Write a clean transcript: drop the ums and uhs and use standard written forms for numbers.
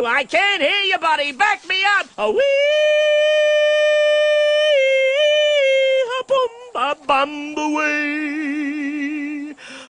I can't hear you, buddy. Back me up. A wee a bum ba bum away.